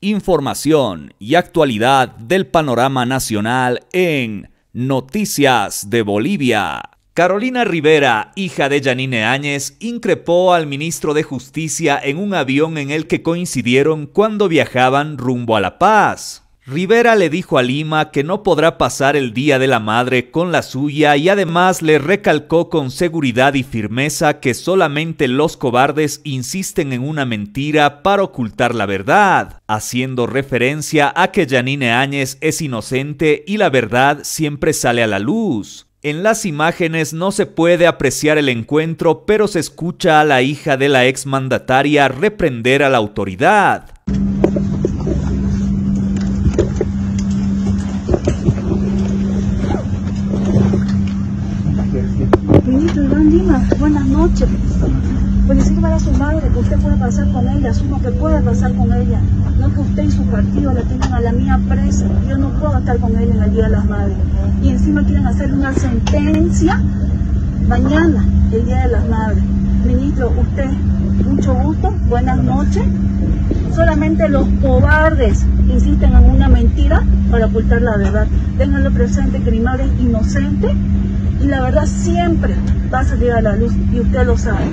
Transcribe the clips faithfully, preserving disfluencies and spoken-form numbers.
Información y actualidad del panorama nacional en Noticias de Bolivia. Carolina Rivera, hija de Yanine Áñez, increpó al ministro de Justicia en un avión en el que coincidieron cuando viajaban rumbo a La Paz. Rivera le dijo a Lima que no podrá pasar el Día de la Madre con la suya y además le recalcó con seguridad y firmeza que solamente los cobardes insisten en una mentira para ocultar la verdad, haciendo referencia a que Yanine Áñez es inocente y la verdad siempre sale a la luz. En las imágenes no se puede apreciar el encuentro, pero se escucha a la hija de la exmandataria reprender a la autoridad. Ministro Iván Lima, buenas noches. Pues decirle a su madre que usted puede pasar con ella, asumo que puede pasar con ella. No que usted y su partido la tengan a la mía presa. Yo no puedo estar con ella en el Día de las Madres. Y encima quieren hacer una sentencia mañana, el Día de las Madres. Ministro, usted, mucho gusto, buenas noches. Solamente los cobardes insisten en una mentira para ocultar la verdad. Ténganlo presente que mi madre es inocente y la verdad siempre va a salir a la luz y usted lo sabe.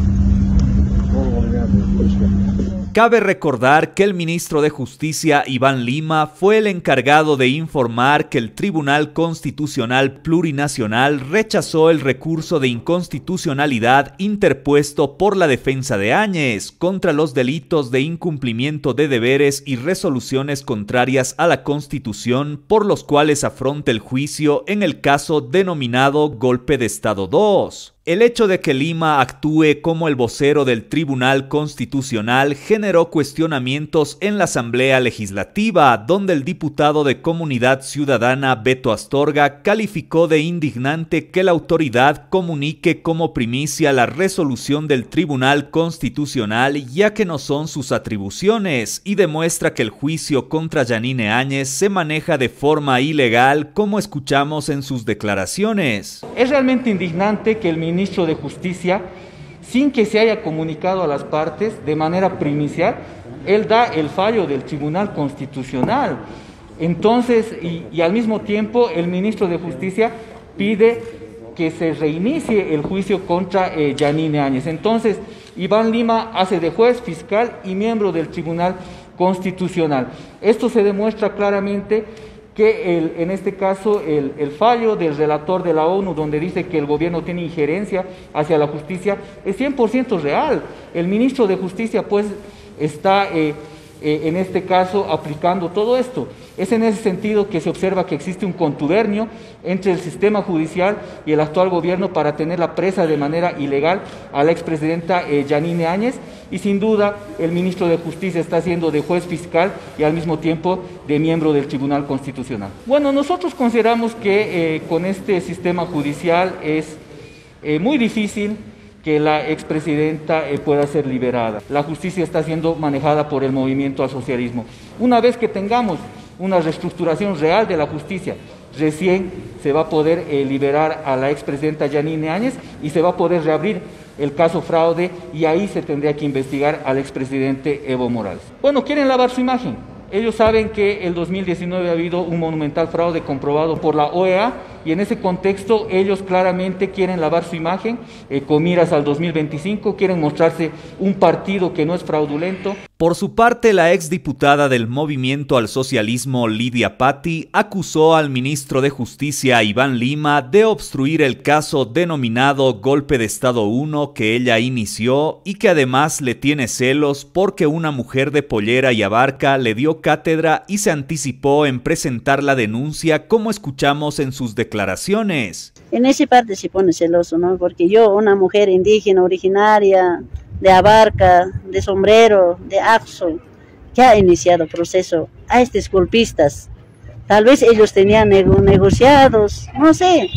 Cabe recordar que el ministro de Justicia, Iván Lima, fue el encargado de informar que el Tribunal Constitucional Plurinacional rechazó el recurso de inconstitucionalidad interpuesto por la defensa de Áñez contra los delitos de incumplimiento de deberes y resoluciones contrarias a la Constitución, por los cuales afronta el juicio en el caso denominado Golpe de Estado dos. El hecho de que Lima actúe como el vocero del Tribunal Constitucional generó cuestionamientos en la Asamblea Legislativa, donde el diputado de Comunidad Ciudadana Beto Astorga calificó de indignante que la autoridad comunique como primicia la resolución del Tribunal Constitucional, ya que no son sus atribuciones, y demuestra que el juicio contra Yanine Áñez se maneja de forma ilegal, como escuchamos en sus declaraciones. Es realmente indignante que el ministro ministro de Justicia, sin que se haya comunicado a las partes de manera primicial, él da el fallo del Tribunal Constitucional. Entonces, y, y al mismo tiempo, el ministro de Justicia pide que se reinicie el juicio contra eh, Yanine Áñez. Entonces, Iván Lima hace de juez, fiscal y miembro del Tribunal Constitucional. Esto se demuestra claramente que el, en este caso el, el fallo del relator de la ONU, donde dice que el gobierno tiene injerencia hacia la justicia, es cien por ciento real. El ministro de Justicia pues está eh, eh, en este caso aplicando todo esto. Es en ese sentido que se observa que existe un contubernio entre el sistema judicial y el actual gobierno para tenerla presa de manera ilegal a la expresidenta eh, Yanine Áñez, y sin duda el ministro de Justicia está siendo de juez fiscal y al mismo tiempo de miembro del Tribunal Constitucional. Bueno, nosotros consideramos que eh, con este sistema judicial es eh, muy difícil que la expresidenta eh, pueda ser liberada. La justicia está siendo manejada por el movimiento al socialismo. Una vez que tengamos una reestructuración real de la justicia, recién se va a poder eh, liberar a la expresidenta Yanine Áñez y se va a poder reabrir el caso fraude, y ahí se tendría que investigar al expresidente Evo Morales. Bueno, quieren lavar su imagen. Ellos saben que el dos mil diecinueve ha habido un monumental fraude comprobado por la O E A, y en ese contexto ellos claramente quieren lavar su imagen eh, con miras al dos mil veinticinco, quieren mostrarse un partido que no es fraudulento. Por su parte, la exdiputada del Movimiento al Socialismo, Lidia Patti, acusó al ministro de Justicia, Iván Lima, de obstruir el caso denominado Golpe de Estado uno que ella inició y que además le tiene celos porque una mujer de pollera y abarca le dio cátedra y se anticipó en presentar la denuncia, como escuchamos en sus declaraciones. En esa parte se pone celoso, ¿no? Porque yo, una mujer indígena originaria de Abarca, de Sombrero, de Axo, que ha iniciado proceso a estos golpistas. Tal vez ellos tenían nego negociados, no sé.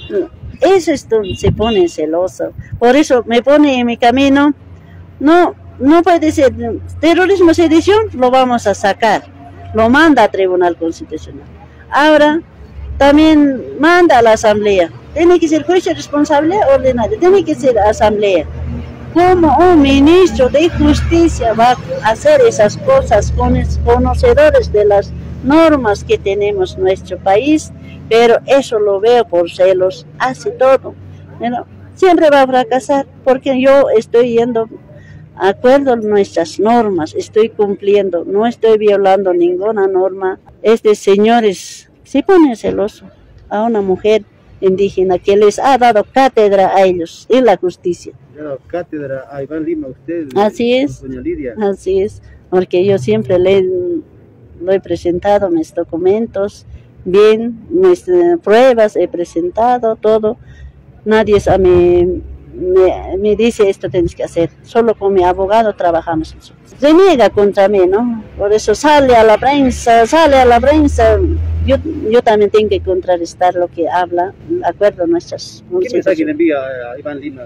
Eso esto se pone celoso. Por eso me pone en mi camino. No, no puede ser. Terrorismo, sedición, lo vamos a sacar. Lo manda a Tribunal Constitucional. Ahora, también manda a la Asamblea. Tiene que ser juicio responsable ordinario, tiene que ser Asamblea. ¿Cómo un ministro de justicia va a hacer esas cosas con conocedores de las normas que tenemos en nuestro país? Pero eso lo veo por celos, hace todo. Pero siempre va a fracasar porque yo estoy yendo de acuerdo a nuestras normas, estoy cumpliendo, no estoy violando ninguna norma. Este señor es, se pone celoso a una mujer indígena que les ha dado cátedra a ellos en la justicia. Cátedra a Iván Lima, usted. Así es, doña Lidia. Así es, porque yo siempre le, le he presentado mis documentos, bien, mis eh, pruebas he presentado, todo. Nadie a mí, me, me dice esto tienes que hacer, solo con mi abogado trabajamos eso. Se niega contra mí, ¿no? Por eso sale a la prensa, sale a la prensa. Yo, yo también tengo que contrarrestar lo que habla, de acuerdo a nuestras... ¿Qué mensaje le envía a Iván Lima?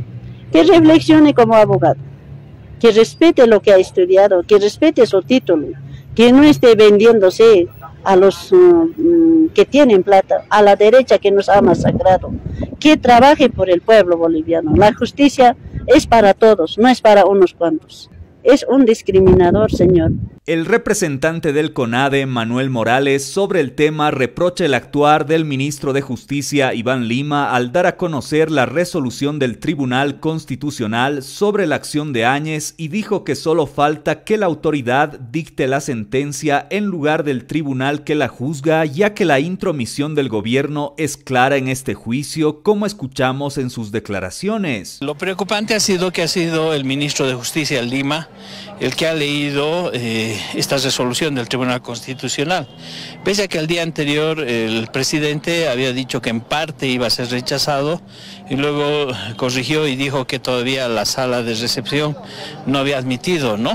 Que reflexione como abogado, que respete lo que ha estudiado, que respete su título, que no esté vendiéndose a los um, que tienen plata, a la derecha que nos ha masacrado, que trabaje por el pueblo boliviano. La justicia es para todos, no es para unos cuantos. Es un discriminador, señor. El representante del CONADE, Manuel Morales, sobre el tema reprocha el actuar del ministro de Justicia, Iván Lima, al dar a conocer la resolución del Tribunal Constitucional sobre la acción de Áñez y dijo que solo falta que la autoridad dicte la sentencia en lugar del tribunal que la juzga, ya que la intromisión del gobierno es clara en este juicio, como escuchamos en sus declaraciones. Lo preocupante ha sido que ha sido el ministro de Justicia, Lima, el que ha leído eh, esta resolución del Tribunal Constitucional. Pese a que el día anterior el presidente había dicho que en parte iba a ser rechazado y luego corrigió y dijo que todavía la sala de recepción no había admitido, ¿no?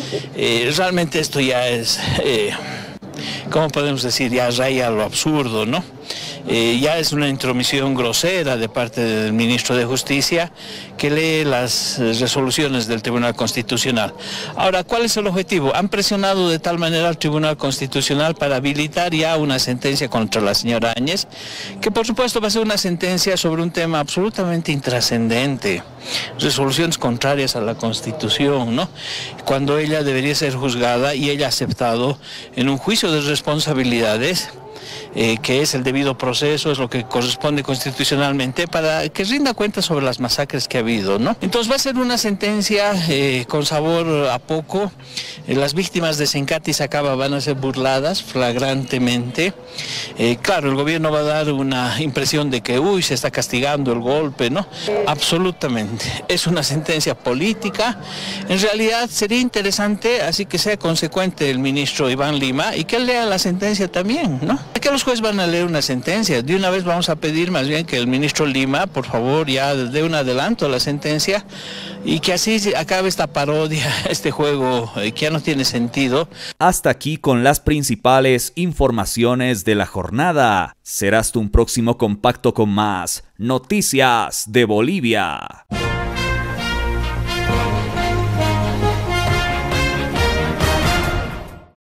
Eh, realmente esto ya es, eh, ¿cómo podemos decir? Ya raya lo absurdo, ¿no? Eh, ya es una intromisión grosera de parte del ministro de Justicia que lee las resoluciones del Tribunal Constitucional. Ahora, ¿cuál es el objetivo? Han presionado de tal manera al Tribunal Constitucional para habilitar ya una sentencia contra la señora Áñez, que por supuesto va a ser una sentencia sobre un tema absolutamente intrascendente, resoluciones contrarias a la Constitución, ¿no? Cuando ella debería ser juzgada y ella ha aceptado en un juicio de responsabilidades, Eh, que es el debido proceso, es lo que corresponde constitucionalmente para que rinda cuenta sobre las masacres que ha habido, ¿no? Entonces va a ser una sentencia eh, con sabor a poco. Eh, las víctimas de Sencati y Sacaba van a ser burladas flagrantemente. Eh, claro, el gobierno va a dar una impresión de que, uy, se está castigando el golpe, ¿no? Absolutamente. Es una sentencia política. En realidad sería interesante, así que sea consecuente el ministro Iván Lima y que él lea la sentencia también, ¿no? Que los jueces van a leer una sentencia. De una vez vamos a pedir más bien que el ministro Lima, por favor, ya dé un adelanto a la sentencia y que así acabe esta parodia, este juego eh, que ya no tiene sentido. Hasta aquí con las principales informaciones de la jornada. Será hasta un próximo compacto con más noticias de Bolivia.